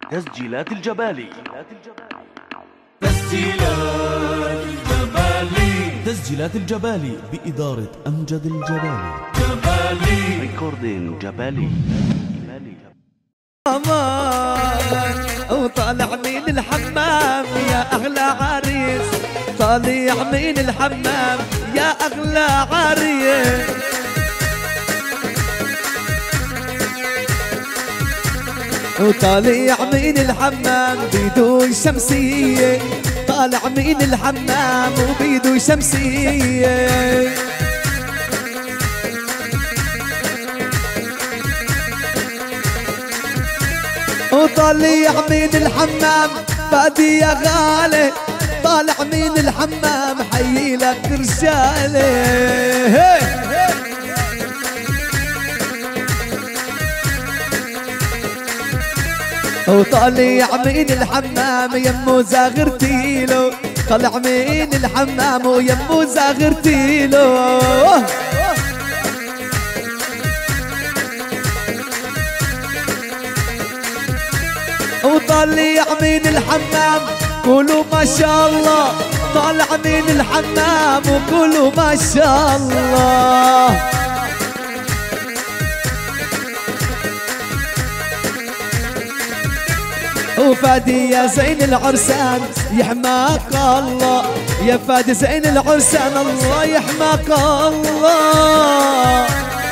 تسجيلات الجبالي. تسجيلات الجبالي بإدارة أمجد الجبالي. ريكوردين جبالي. وطالع من الحمام يا أغلى عريس، طالع من الحمام يا أغلى عريس. وطالع من الحمام بيدو شمسية، طالع من الحمام وبيدو شمسية. وطالع من الحمام فادي يا غالي، طالع من الحمام حيي لك رجالي. وطالع من الحمام يمو زاغرتيلو، طالع من الحمام ويمو زاغرتيلو. وطالع من الحمام قولوا ما شاء الله، طالع من الحمام وقولوا ما شاء الله. وفادي يا زين العرسان يحماك الله، يا فادي زين العرسان الله يحماك الله.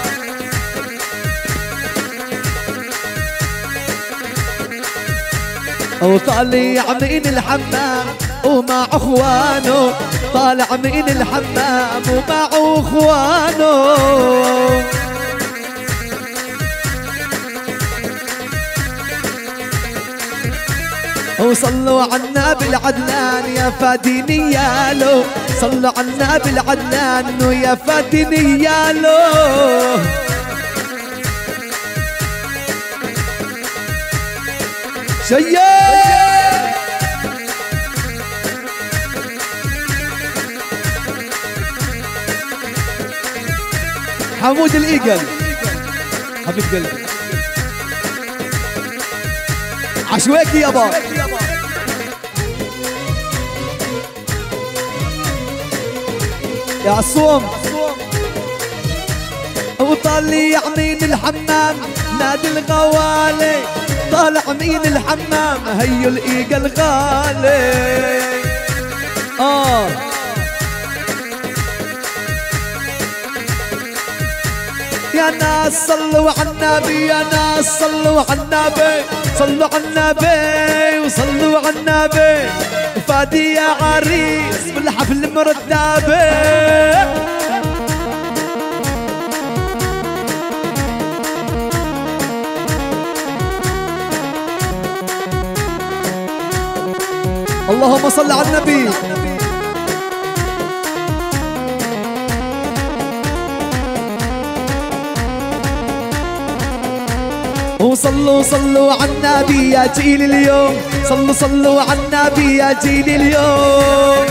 وطالع من الحمام ومع اخوانه، طالع من الحمام ومع اخوانه. وصلوا على النبي العدنان يا فادي نيالو، صلوا على النبي العدنان ويا فادي نيالو. شيء حمود الإيجل حبيب قلبي عشواكي يابا. يا عصوم وطالع من الحمام نادي الغوالي، طالع من الحمام هيو الإيجل غالي. يا ناس صلوا على النبي، يا ناس صلوا على النبي، صلوا على النبي وصلوا على النبي. فادي يا عريس بالحفل مرتبه. اللهم صل على النبي. وصلوا صلوا على النبي يا جيل اليوم، صلوا صلوا على النبي يا جيل اليوم.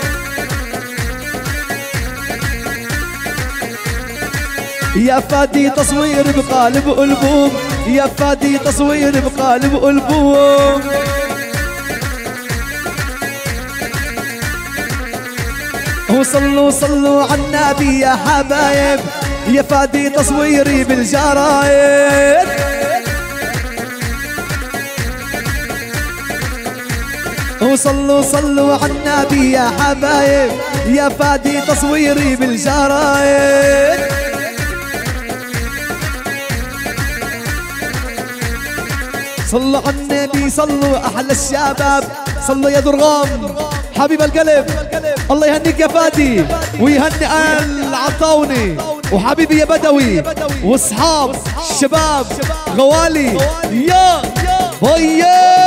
يا فادي تصوير بقالب ألبوم، يا فادي تصوير بقالب ألبوم. وصلوا صلوا على النبي يا حبايب، يا فادي تصويري بالجرايد. وصلوا صلوا على النبي يا حبايب، يا فادي تصويري بالجرايد. صلوا على النبي صلوا أحلى الشباب، صلوا يا درغام حبيب القلب. الله يهنيك يا فادي ويهني العطاوني وحبيبي يا بدوي واصحاب الشباب غوالي يا هيا.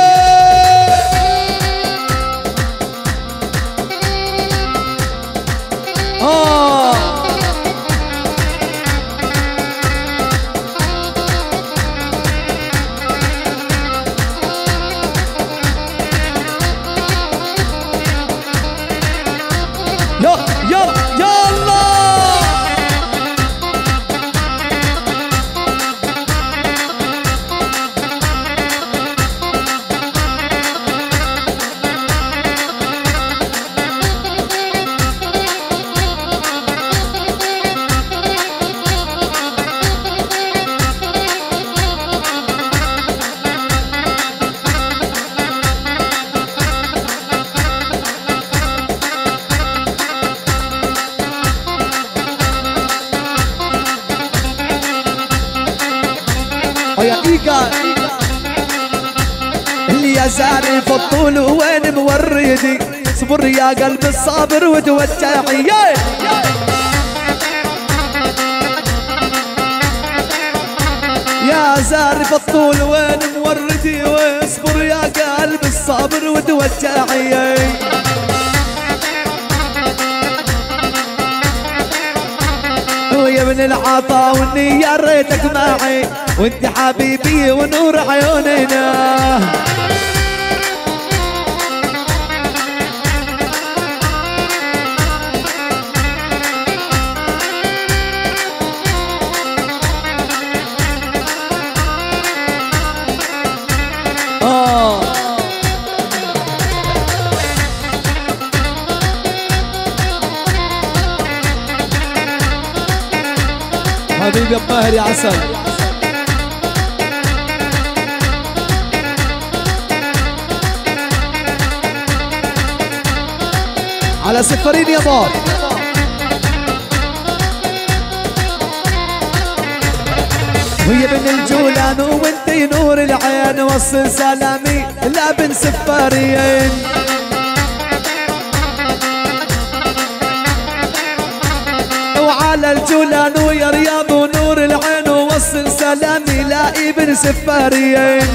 ويا زاري فالطول وين موردي صبر يا قلب الصابر وتوجعي يا زاري فالطول وين موردي واصبر يا قلب الصابر وتوجعي ويا ابن العطا واني يا ريتك معي وانت حبيبي ونور عيوننا حبيبي الطاهر يا عسل على سفرين يا بار ويا ابن الجولان وانتي نور العين وصل سلامي لابن سفاريين وعلى الجولان ويا رياض ونور العين ووصل سلامي لابن سفاريين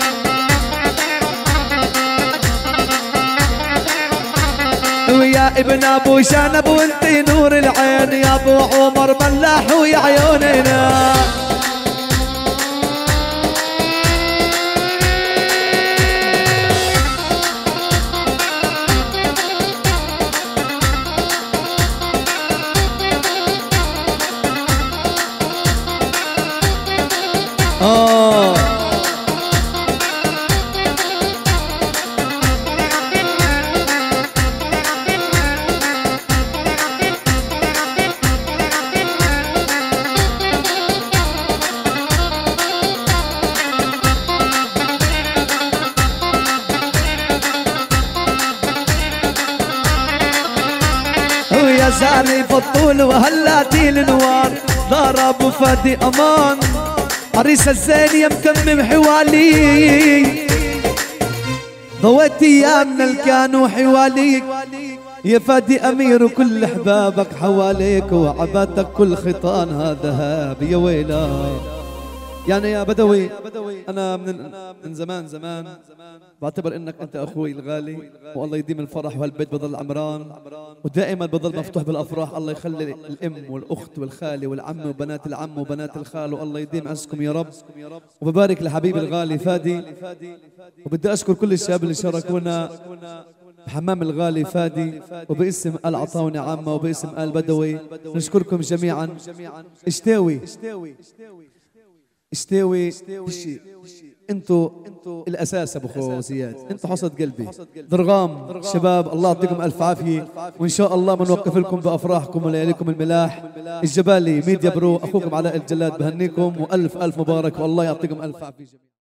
ويا ابن ابو شنب وانتي نور العين يا ابو عمر ملاح ويا عيوننا ويا زاري فالطول وهلاتي النوار دار ابو فادي امان عريس الزين يا مكمم حوالي ضويت ايامنا الكانوا حواليك يا فادي امير وكل احبابك حواليك وعبادتك كل خيطان هذا ذهب يا ويلا يعني يا بدوي انا من زمان بعتبر انك انت اخوي الغالي والله يديم الفرح وهالبيت بضل عمران ودائما بضل مفتوح بالافراح. الله يخلي الام والاخت والخالي والعم وبنات العم وبنات الخال والله يديم عزكم يا رب. وببارك لحبيبي الغالي فادي وبدي اشكر كل الشباب اللي شاركونا بحمام الغالي فادي وباسم آل عطاوني عامة وباسم آل بدوي نشكركم جميعا. اشتاوي انتو الاساس ابو خو زياد، انتو حصد قلبي ضرغام شباب. الله يعطيكم الف عافيه وان شاء الله بنوقف لكم بافراحكم ولياليكم الملاح. الجبالي ميديا برو اخوكم علاء الجلاد بهنيكم والف الف مبارك والله يعطيكم الف عافيه.